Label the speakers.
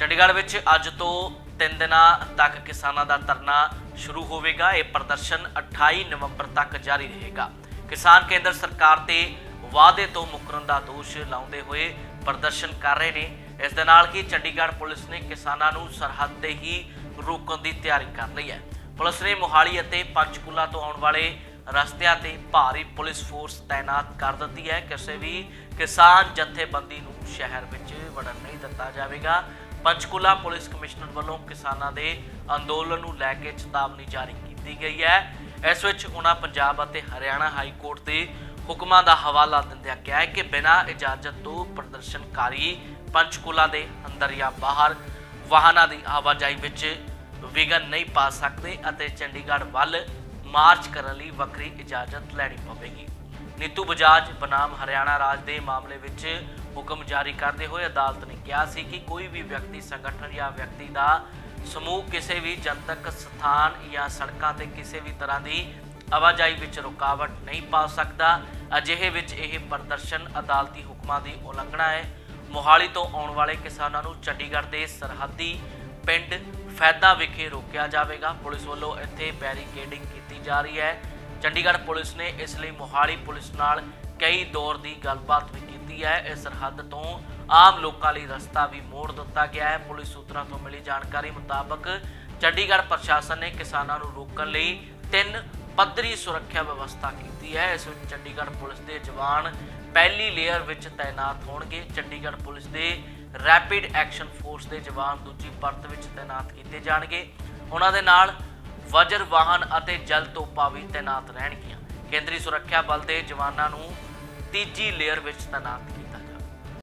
Speaker 1: चंडीगढ़ विच अज तो 3 दिन तक किसानों का धरना शुरू होगा। यह प्रदर्शन 28 नवंबर तक जारी रहेगा। किसान केंद्र सरकार के वादे तो मुकरन का दोष लाते हुए प्रदर्शन कर रहे हैं। इस दे नाल ही चंडीगढ़ पुलिस ने किसानों को सरहद ते ही रोकने की तैयारी कर ली है। पुलिस ने मोहाली और पंचकूला तो आने वाले रस्तियां ते भारी पुलिस फोर्स तैनात कर दी है। किसी भी किसान जथेबंदी को शहर में वड़न नहीं दिता जाएगा। पंचकूला पुलिस कमिश्नर वालों किसानों के अंदोलन को लैके चेतावनी जारी की गई है। इस विच उन्होंने पंजाब और हरियाणा हाई कोर्ट के हुक्मां का हवाला दिंदिआं कहा है कि बिना इजाजत तो प्रदर्शनकारी पंचकूला के अंदर या बाहर वाहनों की आवाजाही विच विघन नहीं पा सकते और चंडीगढ़ वल मार्च करने लई वक्री इजाजत लैनी पवेगी। नीतू बजाज बनाम हरियाणा राज के मामले विच हुक्म जारी करते हुए अदालत ने कहा सी कि कोई भी व्यक्ति संगठन या व्यक्ति का समूह किसी भी जनतक स्थान या सड़कों पर किसी भी तरह की आवाजाही विच रुकावट नहीं पा सकता। अजिहे विच यह प्रदर्शन अदालती हुक्मां की उलंघना है। मोहाली तो आने वाले किसानों को चंडीगढ़ के सरहदी पिंड फैदा विखे रोकया जाएगा। पुलिस वालों इत्थे बैरीकेडिंग की जा रही है। चंडीगढ़ पुलिस ने इसलिए मोहाली पुलिस नाल कई दौर की गलबात भी की है। इस सरहद तो आम लोगों लिए रस्ता भी मोड़ दिता गया है। पुलिस सूत्रों तो मिली जानकारी मुताबक चंडीगढ़ प्रशासन ने किसानों को रोकने लिए 3 पद्धरी सुरक्षा व्यवस्था की है। इस चंडीगढ़ पुलिस के जवान पहली लेयर विच तैनात होणगे। चंडीगढ़ पुलिस के रैपिड एक्शन फोर्स के जवान दूजी परत विच तैनात किए जाएंगे। उन्होंने नाल वज्र वाहन और जल तोपा भी तैनात रहणगियां। केंद्रीय सुरक्षा बल के जवानों को तीजी लेयर विच तैनात